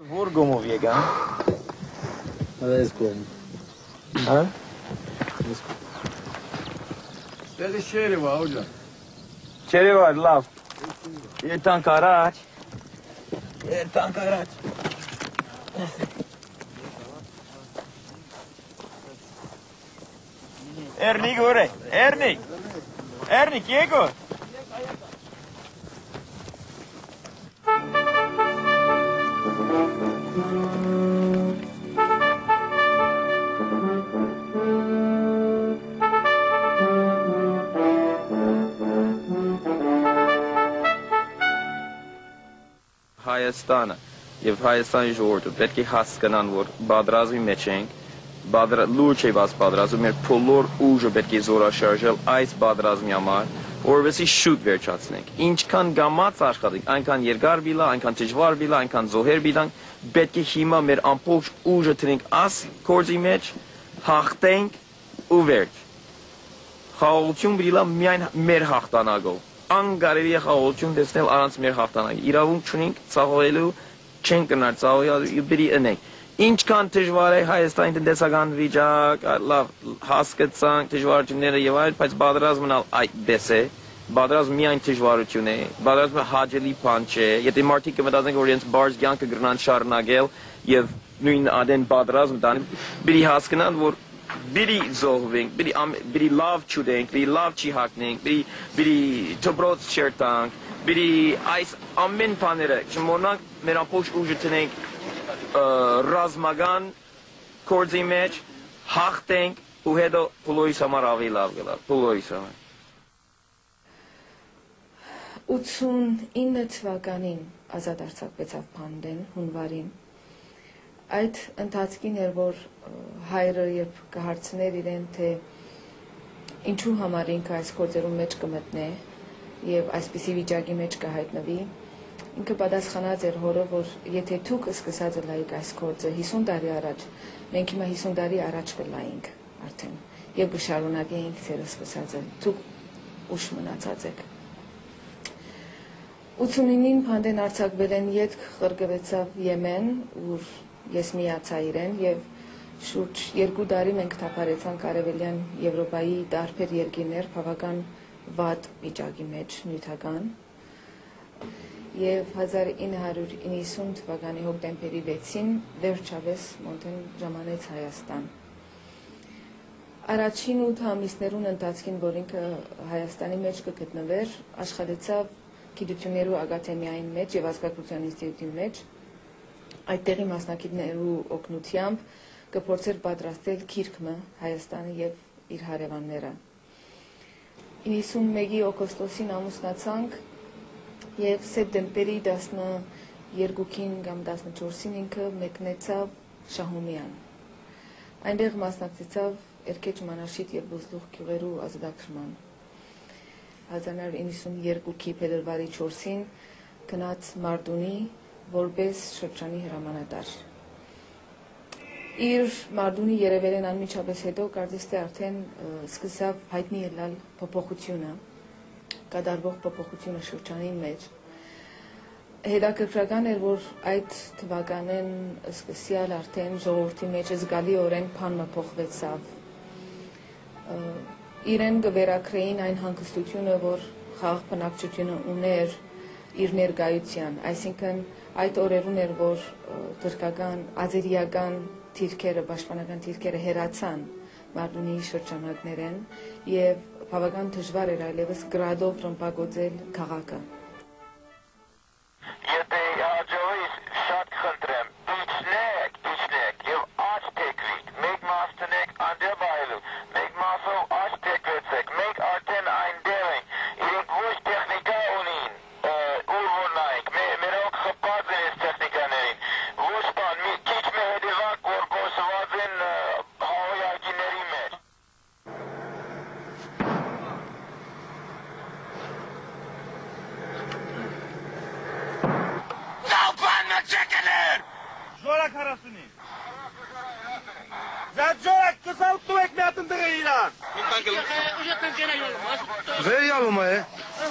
Vurgumu vegan. Aveți cum. Ha? Stel şehri var hocam. Çeri var laf. Yertan karaç. Yertan karaç. Ernik oraya. Ernik. Ernik yego. Հայաստանը եւ Հայաստանի ժողովուրդը պետք է հասկանան, որ պատրաստի մեջ ենք, լուրջ է պատրաստում, մեր բոլոր ուժը պետք է զորաշարժել այս պատրաստի համար, որովհետեւ շուտ վերջացնենք։ Ինչքան գամած աշխատենք, այնքան երկար բիլա, այնքան դժվար բիլա, այնքան զոհեր բիլանք, պետք է հիմա մեր ամբողջ ուժը տնենք աս կորձի մեջ, հաղթենք ու վերջ։ Խաղաղություն բիլա միայն մեր հաղթանակով։ Անգարելի է խաղաղություն տեսնել առանց մեր հաղթանակի։ Իրավունք չունենք ցաղողելու, չենք կնար ցաղողելու, բերի ընենք։ Ինչքան դժվար է Հայաստանի տնտեսական վիճակ, լավ հասկացանք դժվարությունները եւ այլ, բայց պատրաստումն այդպես է։ Պատրաստում միայն դժվարություն է, պատրաստումը հաճելի բան չէ։ Եթե մարդիկ կմտածեն, որ իրենց բարձ կյանքը կգնան շարունակել եւ նույն ադեն պատրաստ տան, բերի հասկանան, որ բերի զոհվենք, բերի լավ չուտենք, բերի լավ չի հագնենք, բերի դպրոց չերտանք, բերի այս ամեն բաները չմոռանանք, մեր ամբողջ ուժը տնենք ռազմական կորձի մեջ, հաղթենք ու հետո փլոյիս համար ավելի լավ գլա, փլոյիս համար։ 89 թվականին ազատ արձակվեցավ Փանդեն, հունվարին։ Այդ ընթացքին էր, որ հայրը երբ կհարցներ իրեն, թե ինչու համար ինքը այս գործերում մեջ կմտնե եւ այսպիսի վիճակի մեջ կհայտնվի, ինքը պատասխանած էր հորը, որ եթե դուք սկսած ելայիք այս գործը 50 տարի առաջ, մենք հիմա 50 տարի առաջ կլայինք արդեն եւ կշարունակեինք ձեր սկսածը, դուք ուշ մնացած եք։ 89-ին Փանդեն արձակվել են ետք խրգվեցավ Եմեն, ուր ես միացա իրեն եւ շուրջ 2 տարի մենք թափարեցանք Արևելյան Եվրոպայի տարբեր երկրներ բավական վատ վիճակի մեջ նյութական եւ 1990 թվականի հոկտեմբերի 6-ին վերջապես Մոնտեն ժամանեց Հայաստան։ Առաջին 8 ամիսներուն ընթացքին, որ ինքը Հայաստանի մեջ կգտնվեր, աշխատեցավ Գիտություններու ակադեմիային մեջ եւ Ազգագրության ինստիտուտի մեջ, այդտեղի մասնակիցներու օգնությամբ կփորձեր պատրաստել գիրքը Հայաստանը եւ իր հարևանները։ 91-ի օգոստոսին ամուսնացանք եւ սեպտեմբերի 12-ին կամ 14-ին ինքը մեկնեցավ Շահումյան։ Այնտեղ մասնակցեցավ Էրկեչ Մանաշիտ եւ Բուզլուխ գյուղերու ազատագրման։ 1992-ի փետրվարի 4-ին գնաց Մարդունի որպես շրջանի հրամանատար։ Իր Մարդունի երևելեն անմիջապես հետո կարծես թե արդեն սկսավ հայտնի ելալ փոփոխությունը, կատարվող փոփոխությունը շրջանի մեջ։ Հետաքրքրական էր, որ այդ թվականին սկսյալ արդեն ժողովրդի մեջ զգալիորեն բանը փոխվեցավ։ Իրեն կվերակրեին այն հանգստությունը, որ խաղաղ բնակչությունը ուներ իր ներկայության, այսինքն այդ օրերուն էր, որ թուրքական, ազերիական թիրքերը, պաշտպանական թիրքերը հերացան Մարդունի շրջանակներեն եւ բավական դժվար էր այլևս գրադով ռմբակոծել քաղաքը։ Եթե հաջողից շատ խնդրեմ, իջնեք եւ աչ թեքվիկ, մեկ մաս տնեք անդեպ այլու, մեկ մասով աչ թեքվեցեք, մենք արդեն այնտեղ ենք, իրենք ոչ տեխնիկա ունին, ուր որ նայք, մերոնք խպած են այս տեխնիկաներին, ոչ բան, մի քիչ մե հետևանք, որ գործված են հաղորդակիների մեջ։ Ժորակ հարասունի։ Զատ ժորակ կսալ տու եք միատն դղը իրան։ Վերյալում է։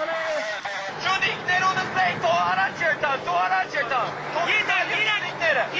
Ժուդիկներունը սեյ, թո առաջ երտան, թո առաջ երտան։ Իրան, իրանիկները։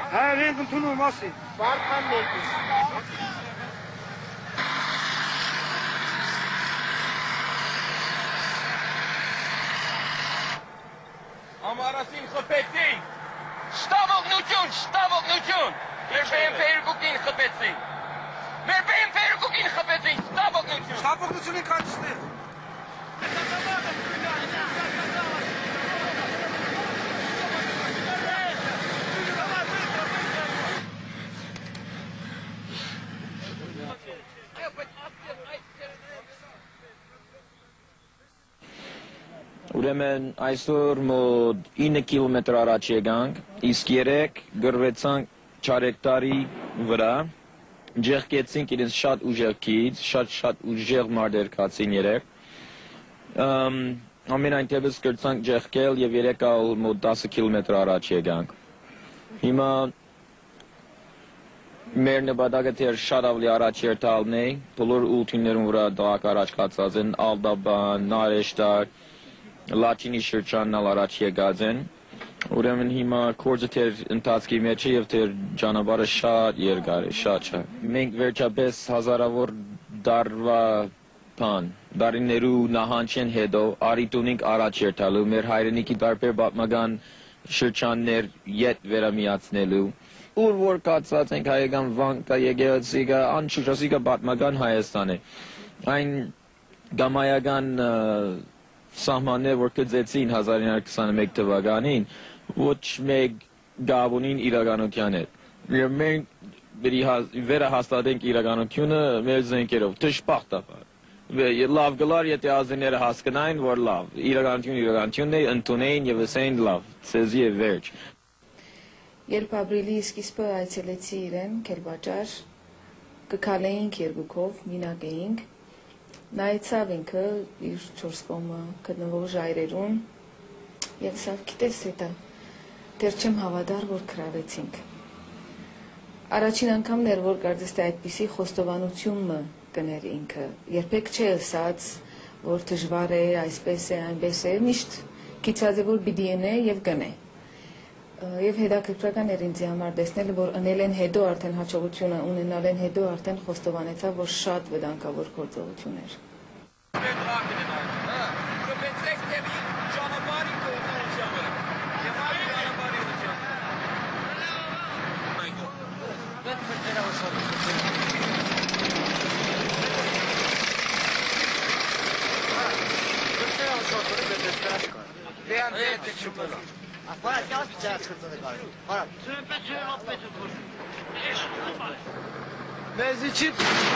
Ha rengin tunu masi. Barkan Melkis. Ամարասին խպեցին, շտավ օգնություն, մեր բեմպերուկին խպեցին, շտավ օգնություն։ Ştab okulunun karşısında. Ուրեմն այսօր մոտ 9 կիլոմետր առաջ եկանք, իսկ երեք գրվեցանք չարեկտարի վրա, ջեղկեցինք իրենց շատ ուժեղ քիչ, շատ ուժեղ մարդեր կացին երեք, ամեն այնտեղից կրցանք ջեղկել և երեկալ մոտ 10 կիլոմետր առաջ եկանք։ Հիմա մեր նպատակը թեր շատ ավելի առաջ երթալն է, բոլոր ուղղություններում վրա դահակ առաջ կացած են, Ալդաբան, Նարեշտար, Լաչինի շրջանն ալ առաջ եկած են, ուրեմն հիմա կորձը թեր ընթացքի մեջ է և թեր ճանապարհը շատ երկար է, շատ։ Մենք վերջապես հազարավոր դարվա դարիներու նահանջեն հետո արիտունինք առաջ երթալու, մեր հայրենիքի տարբեր պատմական շրջաններ ետ վերամիացնելու, ուր որ կացած ենք հայկական վանքը, եկեղեցիկը, անշուշտ պատմական Հայաստան է, այն գամայական սահմաններ, որ կձեցին 1921 թվականին, ոչ մեկ գավ ունին իրականության հետ։ Եվ մենք վերահաստատենք իրականությունը մեր զենքերով, դժբախտաբար։ Լավ գլար, եթե ազգները հասկանային, որ լավ, իրականությունն է, ընդունեին և ասեին լավ, ցեզի է վերջ։ Երբ ապրիլի սկիզբը այցելեցի իրեն, Քելբաճար, կքալեինք երկուքով, մինակ էինք, նայեցավ ինքը իր չորս կողմը գտնվող ժայռերուն և ասավ, գիտես հետը, դեռ չեմ հավատար, որ քրավեցինք։ Առաջին անգամն էր, որ կարծես թե այդպիսի խոստովանությունը կներ ինքը, երբեք չէ ասած, որ դժվար է, այսպես է, այնպես է, միշտ գիտած է, որ պիտի ընե և գնե։ Եվ հետաքրքրական էր ինձ համար տեսնել, որ ընել են հետո արդեն հաջողությունը ունենալ են հետո արդեն խոստովանեցավ, որ շատ վտանգավոր գործողություն էր։ Afuera, ¿qué vas a echar a de cabello? Para. Mezicip.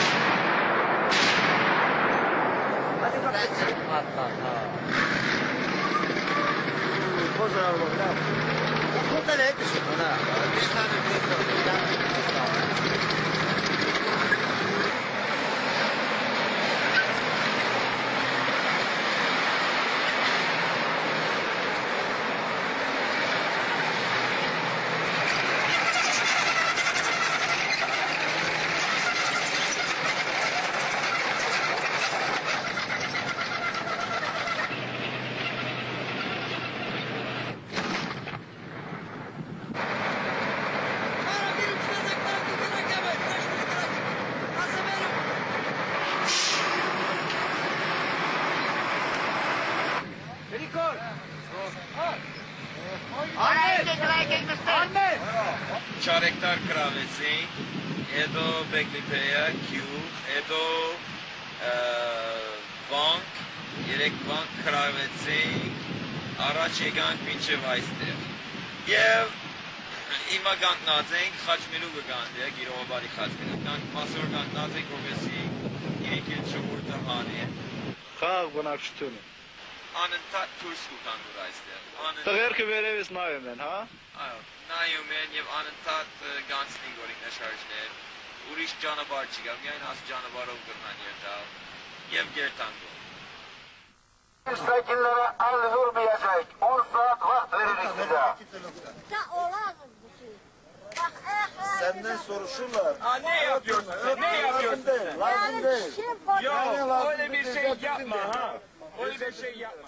Hadi bakalım. Hatta. Poza alma, bravo. Poza ne etmişsin ona? Bir tane poza. Չարեկտար կրավեցին, հետո բեկլիպեյա, կյուղ, հետո վանք, երեք վանք կրավեցին, առաջ եկանք մինչև այստեղ։ Եվ հիմա կանգնած ենք, խաչմերու կգանդ է, գիրողաբարի խաչմերու, մասոր կանգնած ենք, որպեսի իրիկել շողորդը հանի է։ Խաղ բնակչությունը։ Անընդհատ դուրս կուտանուր այստեղ։ Տղերքը վերևից նայում են, հա։ Այո, նայում են և անընդհատ գանցնին գորինքնաշարժներ, ուրիշ ճանապարհ չկա, միայն աս ճանապարհով կրնան երթալ և գերտանգով։ Sakinlere al vurmayacak. 10 saat vakt veririz size. Senden soruşurlar. Ne yapıyorsun? Ne yapıyorsun? Lazım değil. Yok, öyle bir şey yapma ha. Öyle bir şey yapma.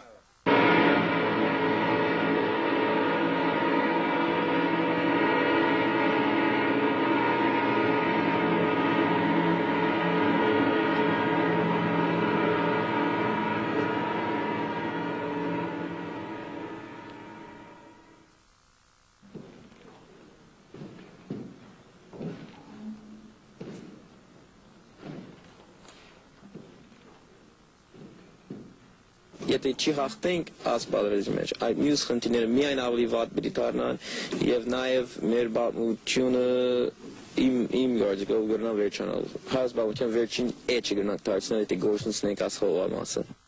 եթե չի հաղթենք աս բادرազի մեջ, այդ մյուս խնդիրները միայն ավելի վատ պիտի դառնան եւ նաեւ մեր բաղությունը իմ գարեջը գտնա վերջանալ։ Հաս բաղության վերջին էջը գնանք դարձնել, եթե գործունեությունն ասխողա մասը։